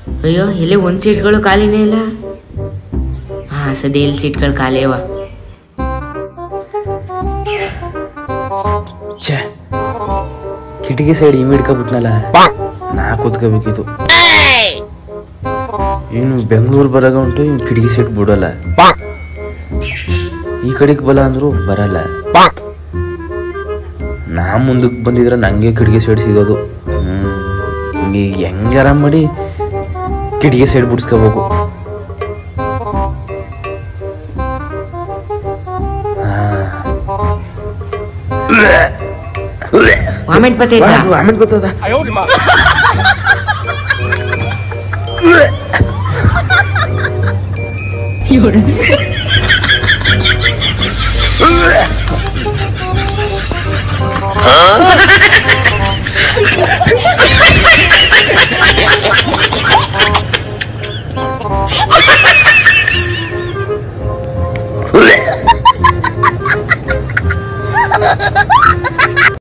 ಅಯ್ಯೋ ಇಲ್ಲಿ ಒಂದು ಸೀಟ್ಗಳು ಖಾಲಿನೇ ಇಲ್ಲ. ಹಾಂ ಸದ್ಯ ಇಲ್ಲಿ ಸೀಟ್ಗಳು ಖಾಲಿ ಅವ. ಛೇ ಕಿಟಕಿ ಸೈಡ್ ಇಮಿಡ್ಕೊಬಿಟ್ನಲ್ಲ, ನಾ ಕೂತ್ಕೋಬೇಕಿತ್ತು. ಏನು ಬೆಂಗಳೂರು ಬರಾಗ ಉಂಟು, ಇವ್ ಕಿಟಕಿ ಸೈಡ್ ಬಿಡಲ್ಲ. ಈ ಕಡೆಗೆ ಬಲ ಅಂದ್ರು ಬರಲ್ಲ. ನಾ ಮುಂದಕ್ಕೆ ಬಂದಿದ್ರೆ ನಂಗೆ ಕಿಟಕಿ ಸೈಡ್ ಸಿಗೋದು. ಈಗ ಹೆಂಗಾರ ಮಾಡಿ ಕಿಟಕಿ ಸೈಡ್ ಬಿಡಿಸ್ಕೋಬೇಕು. ವಾಮಿಟ್ ಬರ್ತದ.